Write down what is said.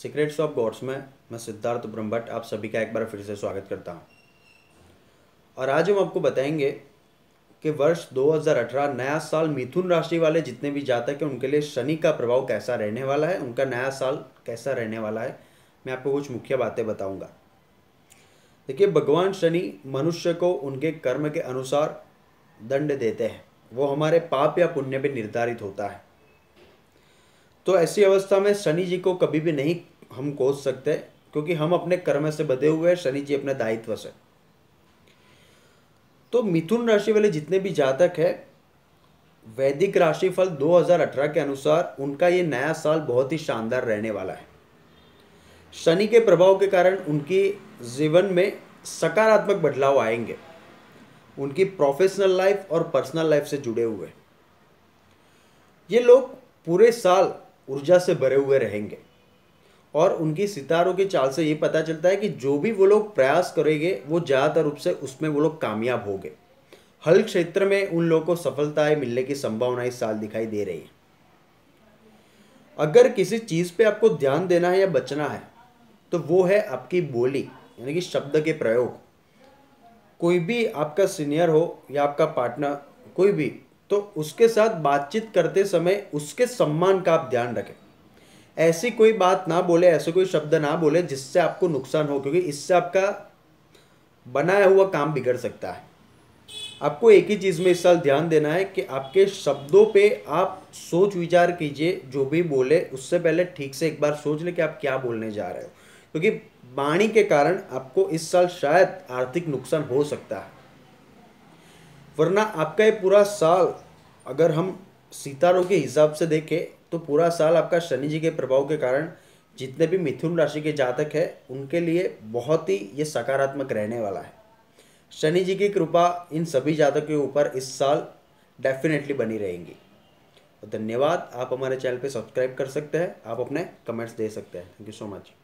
Secrets of God's में मैं सिद्धार्थ ब्रह्मभट्ट आप सभी का एक बार फिर से स्वागत करता हूं। और आज हम आपको बताएंगे कि वर्ष 2018 नया साल मिथुन राशि वाले जितने भी जातक हैं उनके लिए शनि का प्रभाव कैसा रहने वाला है, उनका नया साल कैसा रहने वाला है। मैं आपको कुछ मुख्य बातें बताऊंगा। देखिए, भगवान शनि मनुष्य को उनके कर्म के अनुसार दंड देते हैं। वो हमारे पाप या पुण्य पे निर्धारित होता है। तो ऐसी अवस्था में शनि जी को कभी भी नहीं हम कोस सकते, क्योंकि हम अपने कर्म से बंधे हुए हैं, शनि जी अपने दायित्व से। तो मिथुन राशि वाले जितने भी जातक है, वैदिक राशिफल 2018 के अनुसार उनका ये नया साल बहुत ही शानदार रहने वाला है। शनि के प्रभाव के कारण उनकी जीवन में सकारात्मक बदलाव आएंगे। उनकी प्रोफेशनल लाइफ और पर्सनल लाइफ से जुड़े हुए ये लोग पूरे साल ऊर्जा से भरे हुए रहेंगे। और उनकी सितारों की चाल से ये पता चलता है कि जो भी वो लोग प्रयास करेंगे वो ज़्यादातर रूप से उसमें वो लोग कामयाब होंगे। हर क्षेत्र में उन लोगों को सफलताएं मिलने की संभावना इस साल दिखाई दे रही है। अगर किसी चीज़ पे आपको ध्यान देना है या बचना है तो वो है आपकी बोली, यानी कि शब्द के प्रयोग। कोई भी आपका सीनियर हो या आपका पार्टनर कोई भी, तो उसके साथ बातचीत करते समय उसके सम्मान का आप ध्यान रखें। ऐसी कोई बात ना बोले, ऐसे कोई शब्द ना बोले जिससे आपको नुकसान हो, क्योंकि इससे आपका बनाया हुआ काम बिगड़ सकता है। आपको एक ही चीज़ में इस साल ध्यान देना है कि आपके शब्दों पे आप सोच विचार कीजिए। जो भी बोले उससे पहले ठीक से एक बार सोच ले कि आप क्या बोलने जा रहे हो, क्योंकि वाणी के कारण आपको इस साल शायद आर्थिक नुकसान हो सकता है। वरना आपका ये पूरा साल अगर हम सितारों के हिसाब से देखें तो पूरा साल आपका शनि जी के प्रभाव के कारण जितने भी मिथुन राशि के जातक हैं उनके लिए बहुत ही ये सकारात्मक रहने वाला है। शनि जी की कृपा इन सभी जातकों के ऊपर इस साल डेफिनेटली बनी रहेंगी। तो धन्यवाद। आप हमारे चैनल पे सब्सक्राइब कर सकते हैं, आप अपने कमेंट्स दे सकते हैं। Thank you so much.